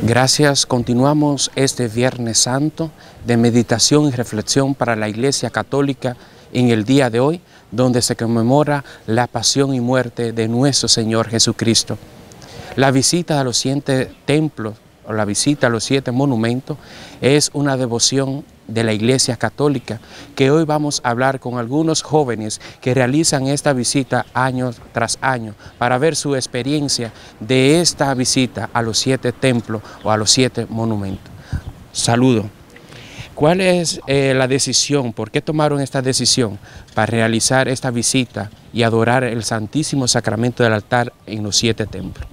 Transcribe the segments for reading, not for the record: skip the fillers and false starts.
Gracias, continuamos este Viernes Santo de meditación y reflexión para la Iglesia Católica en el día de hoy, donde se conmemora la pasión y muerte de nuestro Señor Jesucristo. La visita a los 7 templos o la visita a los 7 monumentos es una devoción de la Iglesia Católica, que hoy vamos a hablar con algunos jóvenes que realizan esta visita año tras año para ver su experiencia de esta visita a los 7 templos o a los 7 monumentos. Saludo. ¿Cuál es la decisión? ¿Por qué tomaron esta decisión para realizar esta visita y adorar el Santísimo Sacramento del altar en los 7 templos?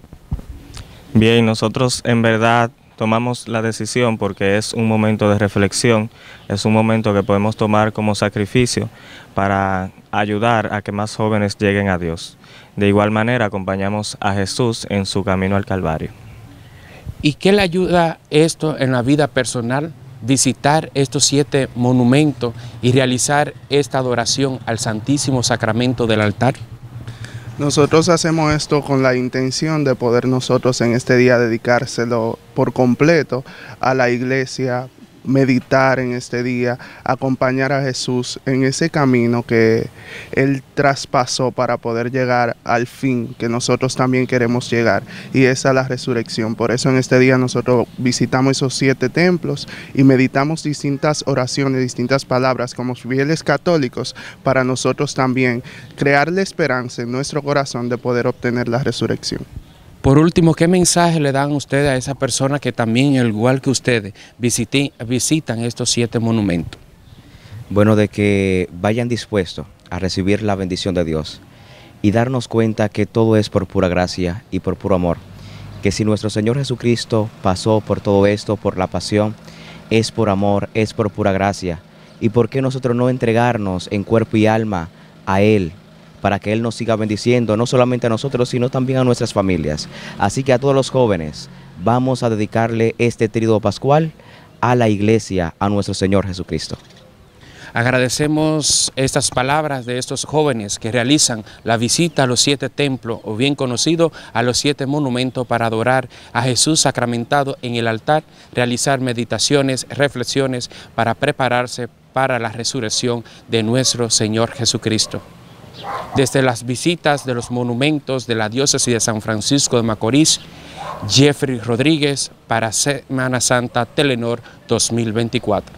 Bien, nosotros en verdad tomamos la decisión porque es un momento de reflexión, es un momento que podemos tomar como sacrificio para ayudar a que más jóvenes lleguen a Dios. De igual manera acompañamos a Jesús en su camino al Calvario. ¿Y qué le ayuda esto en la vida personal? Visitar estos 7 monumentos y realizar esta adoración al Santísimo Sacramento del altar. Nosotros hacemos esto con la intención de poder nosotros en este día dedicárselo por completo a la iglesia, meditar en este día, acompañar a Jesús en ese camino que Él traspasó para poder llegar al fin que nosotros también queremos llegar, y esa es la resurrección. Por eso en este día nosotros visitamos esos 7 templos y meditamos distintas oraciones, distintas palabras como fieles católicos, para nosotros también crear la esperanza en nuestro corazón de poder obtener la resurrección. Por último, ¿qué mensaje le dan ustedes a esa persona que también, al igual que ustedes, visitan estos 7 monumentos? Bueno, de que vayan dispuestos a recibir la bendición de Dios y darnos cuenta que todo es por pura gracia y por puro amor. Que si nuestro Señor Jesucristo pasó por todo esto, por la pasión, es por amor, es por pura gracia. ¿Y por qué nosotros no entregarnos en cuerpo y alma a Él, para que Él nos siga bendiciendo, no solamente a nosotros, sino también a nuestras familias? Así que a todos los jóvenes, vamos a dedicarle este tríodo pascual a la iglesia, a nuestro Señor Jesucristo. Agradecemos estas palabras de estos jóvenes que realizan la visita a los 7 templos, o bien conocido a los 7 monumentos, para adorar a Jesús sacramentado en el altar, realizar meditaciones, reflexiones para prepararse para la resurrección de nuestro Señor Jesucristo. Desde las visitas de los monumentos de la diócesis de San Francisco de Macorís, Jeffrey Rodríguez para Semana Santa Telenor 2024.